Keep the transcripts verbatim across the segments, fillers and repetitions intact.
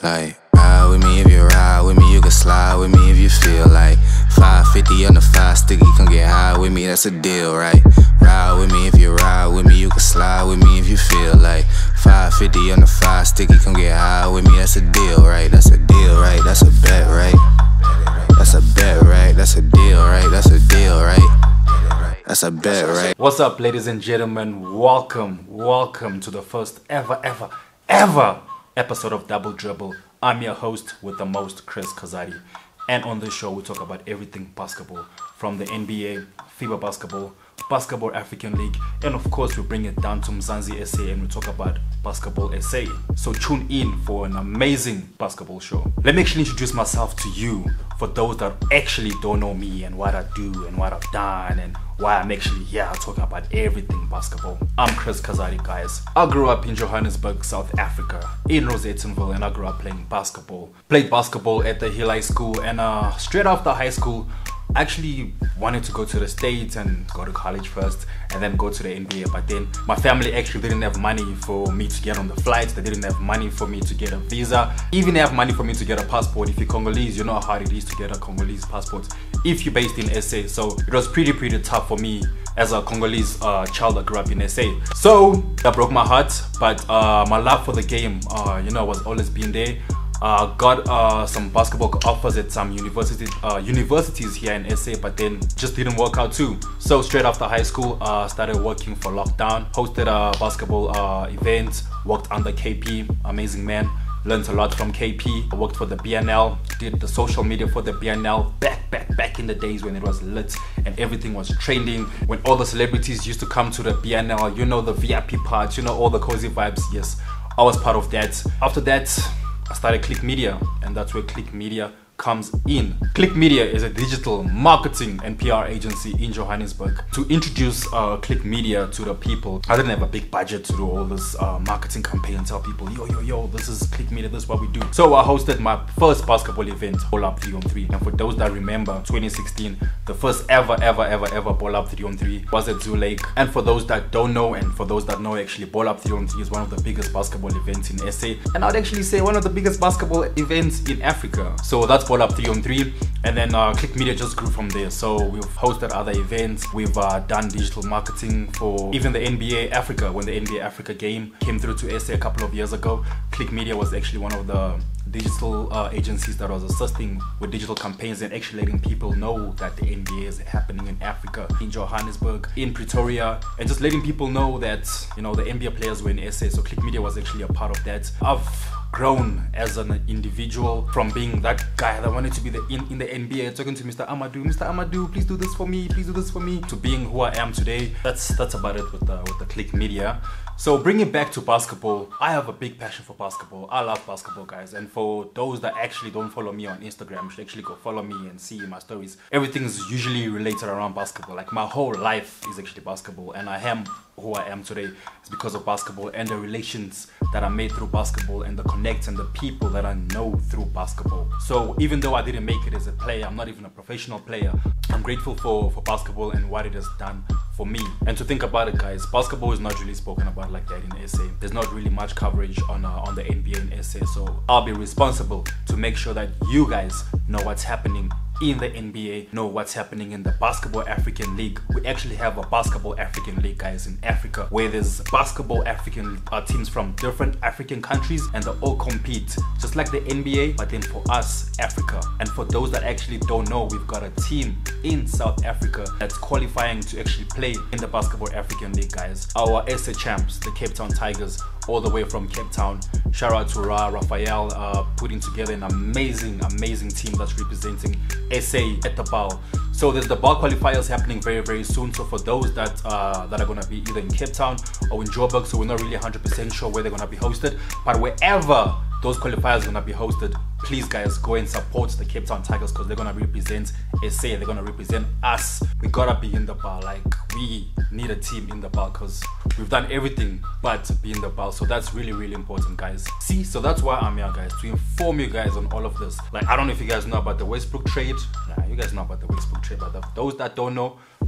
Like, ride with me if you ride with me, you can slide with me if you feel like five fifty on the five sticky, come get high with me, that's a deal, right? Ride with me if you ride with me, you can slide with me if you feel like five fifty on the five sticky, come get high with me, that's a deal, right? That's a deal, right? That's a bet, right? That's a bet, right? That's a deal, right? That's a deal, right? That's a bet, right? What's up, ladies and gentlemen? Welcome, welcome to the first ever, ever, ever episode of Double Dribble. I'm your host with the most, Chris Kazadi. And on this show, we talk about everything basketball, from the N B A, FIBA basketball, Basketball African League, and of course we bring it down to Mzansi S A and we talk about Basketball S A. So tune in for an amazing basketball show. Let me actually introduce myself to you, for those that actually don't know me and what I do and what I've done and why I'm actually here talking about everything basketball. I'm Chris Kazadi, guys. I grew up in Johannesburg, South Africa, in Rosettenville, and I grew up playing basketball. Played basketball at the Hill High School, and uh, straight after high school, I actually wanted to go to the States and go to college first and then go to the N B A, but then my family actually didn't have money for me to get on the flights. They didn't have money for me to get a visa, even have money for me to get a passport. If you're Congolese, you know how hard it is to get a Congolese passport if you're based in S A. So it was pretty pretty tough for me as a Congolese uh, child that grew up in S A. So that broke my heart, but uh, my love for the game, uh, you know, was always been there. Uh, got uh, some basketball offers at some university, uh, universities here in S A, but then just didn't work out too. So straight after high school, uh, started working for Lockdown, hosted a basketball uh, event, worked under K P, amazing man, learned a lot from K P. I worked for the B N L, did the social media for the B N L, back, back, back in the days when it was lit and everything was trending, when all the celebrities used to come to the B N L, you know, the V I P parts, you know, all the cozy vibes. Yes, I was part of that. After that, I started Click Media, and that's where Click Media comes in. Click Media is a digital marketing and P R agency in Johannesburg. To introduce uh, Click Media to the people, I didn't have a big budget to do all this uh, marketing campaign and tell people, yo, yo, yo, this is Click Media, this is what we do. So I hosted my first basketball event, Ball Up three on three. And for those that remember, twenty sixteen, the first ever, ever, ever, ever Ball Up three on three was at Zoo Lake. And for those that don't know, and for those that know, actually, Ball Up three on three is one of the biggest basketball events in S A. And I'd actually say one of the biggest basketball events in Africa. So that's Ball Up three on three, and then uh, Click Media just grew from there. So we've hosted other events, we've uh, done digital marketing for even the N B A Africa. When the N B A Africa game came through to S A a couple of years ago, Click Media was actually one of the digital uh, agencies that was assisting with digital campaigns and actually letting people know that the N B A is happening in Africa, in Johannesburg, in Pretoria, and just letting people know that, you know, the N B A players were in S A. So Click Media was actually a part of that. I've grown as an individual from being that guy that wanted to be the in, in the N B A, talking to Mister Amadou, Mister Amadou, please do this for me, please do this for me, to being who I am today. That's that's about it with the with the Click Media. So bringing it back to basketball, I have a big passion for basketball. I love basketball, guys. And for those that actually don't follow me on Instagram, you should actually go follow me and see my stories. Everything is usually related around basketball. Like, my whole life is actually basketball, and I am who I am today is because of basketball and the relations that I made through basketball and the connects and the people that I know through basketball. So even though I didn't make it as a player, I'm not even a professional player, I'm grateful for, for basketball and what it has done for me. And to think about it, guys, basketball is not really spoken about like that in S A. There's not really much coverage on, uh, on the N B A in S A, so I'll be responsible to make sure that you guys know what's happening in the N B A, know what's happening in the Basketball African League. We actually have a Basketball African League, guys, in Africa, where there's basketball African uh, teams from different African countries, and they all compete just like the N B A, but then for us, Africa. And for those that actually don't know, we've got a team in South Africa that's qualifying to actually play in the Basketball African League, guys. Our S A champs, the CapeTown Tigers, all the way from Cape Town. Shout out to Ra, Raphael, uh, putting together an amazing, amazing team that's representing S A at the ball. So there's the ball qualifiers happening very, very soon. So for those that uh, that are gonna be either in Cape Town or in Joburg, so we're not really one hundred percent sure where they're gonna be hosted, but wherever those qualifiers are gonna be hosted, please, guys, go and support the Cape Town Tigers, because they're gonna represent S A, they're gonna represent us. We gotta be in the bar. Like, we need a team in the bar, because we've done everything but be in the bar. So that's really, really important, guys. See, so that's why I'm here, guys, to inform you guys on all of this. Like, I don't know if you guys know about the Westbrook trade. Nah, you guys know about the Westbrook trade, but the, those that don't know,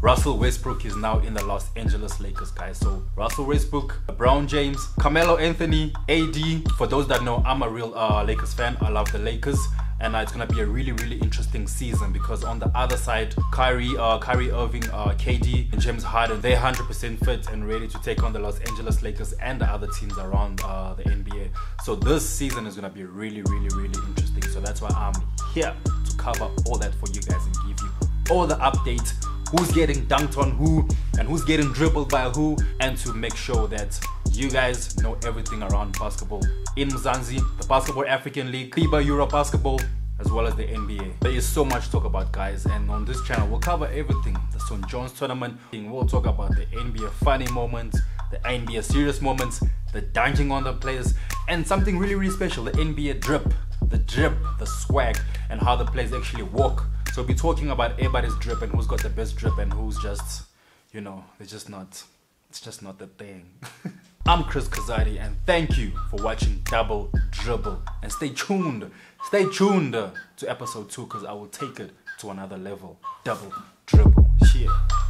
Russell Westbrook is now in the Los Angeles Lakers, guys. So Russell Westbrook, LeBron James, Carmelo Anthony, A D. For those that know, I'm a real uh, Lakers fan. I love the Lakers. And uh, it's gonna be a really, really interesting season because on the other side, Kyrie, uh, Kyrie Irving, uh, K D, and James Harden, they're one hundred percent fit and ready to take on the Los Angeles Lakers and the other teams around uh, the N B A. So this season is gonna be really, really, really interesting. So that's why I'm here to cover all that for you guys and give you all the updates. Who's getting dunked on who and who's getting dribbled by who, and to make sure that you guys know everything around basketball in Mzansi, the Basketball African League, FIBA Euro Basketball, as well as the N B A. There is so much to talk about, guys, and on this channel we'll cover everything. The Saint John's tournament, we'll talk about the N B A funny moments, the N B A serious moments, the dunking on the players, and something really, really special, the N B A drip, the drip, the swag, and how the players actually walk. So we'll be talking about everybody's drip and who's got the best drip and who's just, you know, they're just not, it's just not the thing. I'm Chris Kazadi and thank you for watching Double Dribble. And stay tuned, stay tuned to episode two because I will take it to another level. Double Dribble. Yeah.